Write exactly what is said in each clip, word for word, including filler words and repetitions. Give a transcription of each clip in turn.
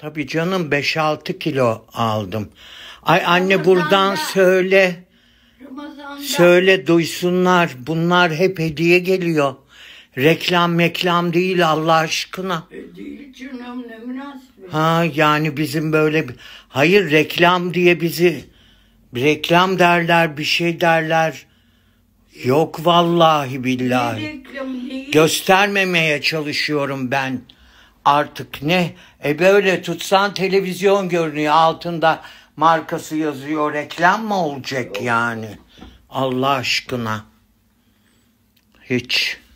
Tabii canım, beş altı kilo aldım. Ay anne, buradan söyle. Ramazan'da. Söyle, duysunlar. Bunlar hep hediye geliyor. Reklam meklam değil Allah aşkına. E değil canım, ne münasebet. Ha yani bizim böyle... Hayır, reklam diye bizi... Reklam derler, bir şey derler. Yok vallahi billahi. Ne reklamı, neyi? Göstermemeye çalışıyorum ben. Artık ne? E böyle tutsan televizyon görünüyor. Altında markası yazıyor. Reklam mı olacak yani? Allah aşkına. Hiç.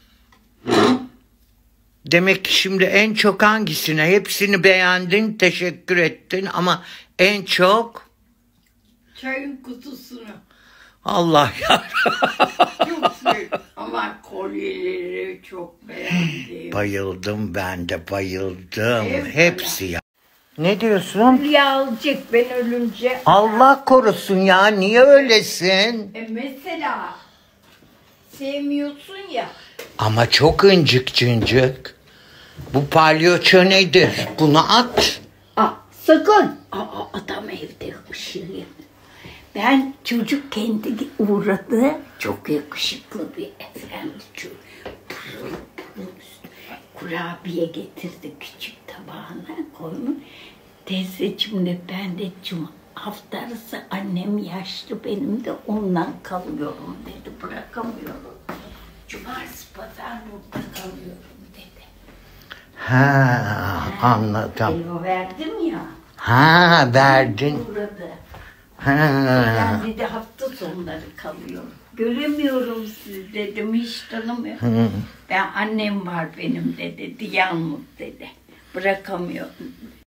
Demek ki şimdi en çok hangisine? Hepsini beğendin, teşekkür ettin ama en çok... Çayın kutusunu. Allah ya. Çok sevdim. Ama kolyeleri çok beğendim. Bayıldım ben de, bayıldım. Evet, Hepsi ya. Ne diyorsun? Hülya alacak ben ölünce. Allah korusun ya, niye öylesin? E mesela sevmiyorsun ya. Ama çok incik cincik. Bu palyaço nedir? Bunu at. Aa, sakın. Aa, adam evde ışığı. Ben çocuk kendi uğradı. Çok yakışıklı bir efendi çocuk. Pırıl pırıl. Kurabiye getirdi, küçük tabağına koymuş. Teyzeciğim de ben de cum hafta arası annem yaşlı, benim de ondan kalıyorum dedi. Bırakamıyorum. Cumartesi pazar burada kalıyorum dedi. Ha, anladım. Elma verdim ya. Ha, verdin. Uğradı. Ha. Ben dedi hafta sonları kalıyorum. Göremiyorum sizi dedim, hiç tanımıyorum. Hı. Ben annem var benim de dedi, yalnız dedi. Bırakamıyorum.